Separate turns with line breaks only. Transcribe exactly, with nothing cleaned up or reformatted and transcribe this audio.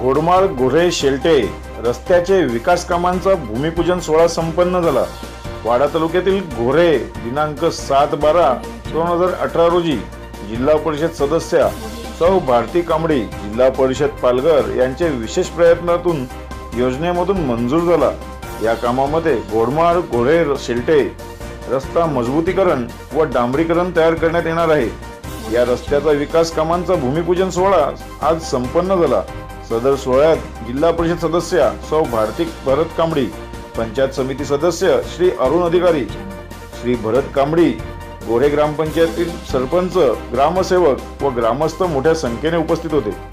घोडमाळ गोऱ्हे शेलटे रस्त्याचे विकास कामांचा भूमिपूजन सोहळा संपन्न झाला। वाडा तालुक्यातील गोऱ्हे दिनांक सात बारा दोन हजार अठरा रोजी जिल्हा परिषद सदस्या सौ भारती कांबडी जिल्हा परिषद पालघर यांचे विशेष प्रयत्नातून योजनेमधून मंजूर झाला। या कामामध्ये घोडमाळ गोऱ्हे शेलटे रस्ता मजबूतीकरण व डांबरीकरण तयार करण्यात येणार आहे। या रस्त्याचा विकास कामांचा भूमिपूजन सोहळा आज संपन्न झाला। सदर सोहळ्यात जिल्हा परिषद सदस्य सौ भारती भरत कांबडी, पंचायत समिती सदस्य श्री अरुण अधिकारी, श्री भरत कांबडी, गोऱ्हे ग्रामपंचायतीतील सरपंच, ग्रामसेवक व ग्रामस्थ मोठ्या संख्येने उपस्थित होते।